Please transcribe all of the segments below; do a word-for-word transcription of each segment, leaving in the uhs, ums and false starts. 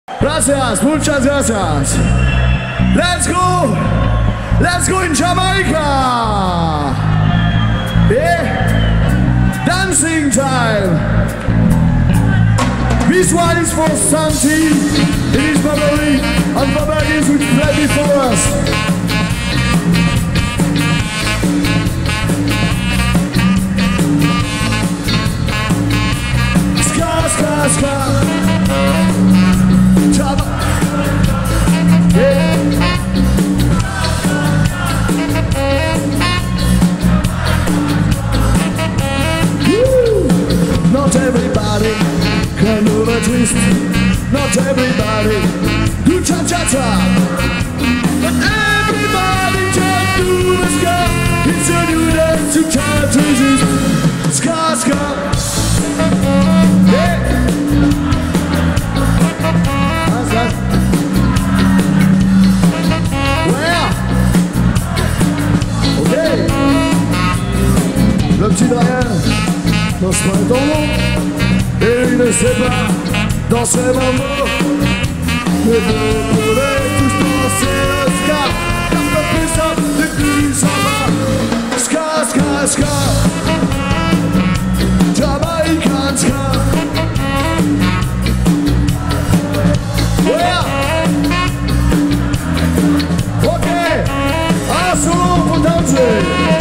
Gracias, muchas gracias. Let's go. Let's go in Jamaica. Yeah. Dancing time. This one is for Santi. It is Babari. And Babari is with play before us. Ska, ska, ska. Java. Yeah. Woo. Not everybody can do the twist. Not everybody do cha-cha-cha. But everybody can do the ska. It's a new dance you can't resist. Ska, ska. Yeah. Le petit Brian danse pas ton mot et il ne sait pas danser mon mot. Mais vous pouvez tous danser le ska, car le plus simple, le plus sympa. Ska, ska, ska, Jamaican ska. Yeah. Ok, un solo pour danser.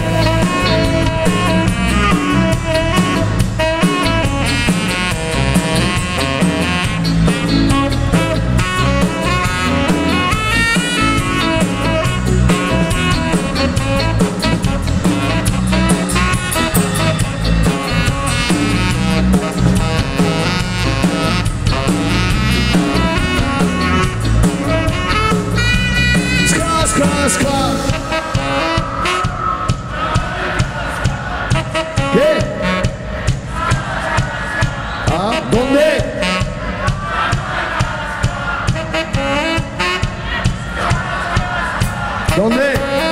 ¿Dónde?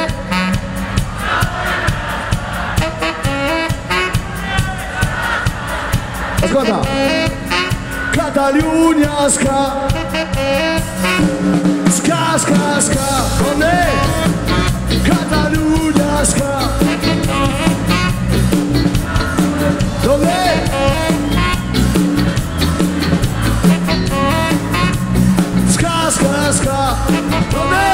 Ascolta. Catalunya ska. Ska, ska, ska. ¿Dónde? Catalunya ska. ¿Dónde? Ska, ska, ska. ¿Dónde?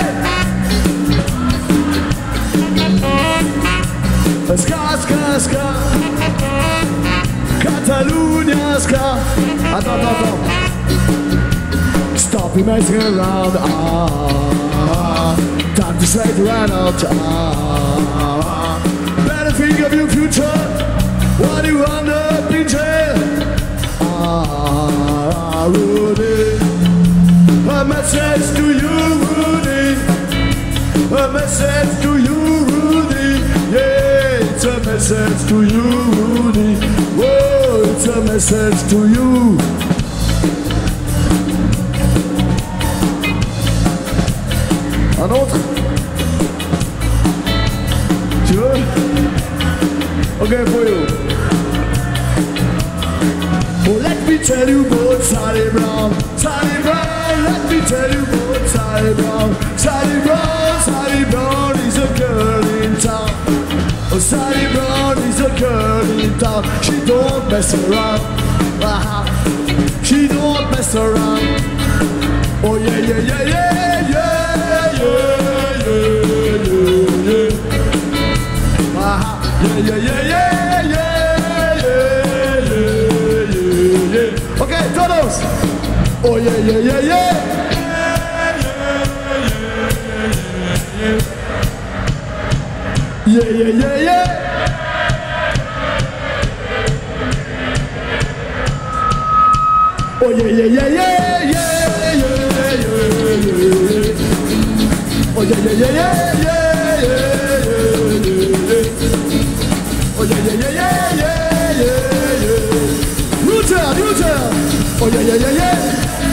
Ska, ska, ska. Catalunya ska. Attends, attends, attends. Stop you messing around. Ah, time to straight right out. Ah, better think of your future while you end up in jail. Ah, Rudy. A message to you, Rudy. A message to you, Rudy. Yeah, it's a message to you, Rudy. Whoa, it's a message to you. Un autre? Tu veux? Ok, for you. Oh, let me tell you about Sally Brown. Sally Brown, let me tell you about Sally Brown. Sally Brown, Sally Brown is a girl in town. Oh, Sally Brown is a girl in town. She don't mess around. Uh-huh. She don't mess around. Oh yeah, yeah, yeah, yeah, yeah, yeah, yeah, yeah, yeah. Uh-huh. Yeah, yeah, yeah, yeah, yeah, yeah, yeah, yeah, yeah. Okay, todos. Oh yeah, yeah, yeah, yeah. Yeah, yeah, yeah, yeah. Oh yeah, yeah, yeah, yeah, yeah, yeah, yeah, yeah. Oh yeah, yeah, yeah, yeah, yeah, yeah, yeah. Oh yeah, yeah, yeah, yeah, yeah, yeah, yeah. New turn, new turn. Oh yeah, yeah, yeah, yeah.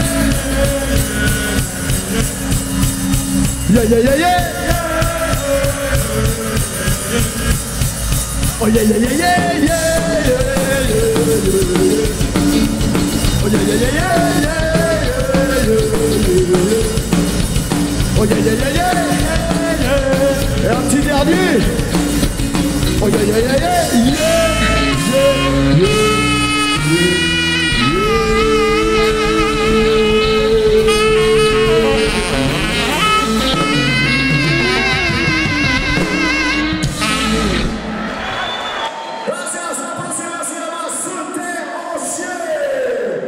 Yeah, yeah, yeah, yeah. Oh yeah, yeah, yeah, yeah, yeah, yeah, yeah, yeah. Oh yeah, yeah, yeah, yeah, yeah, yeah, yeah. Oh yeah, yeah, yeah, yeah, yeah. Et un petit dernier. Oh yeah, yeah, yeah, yeah, yeah.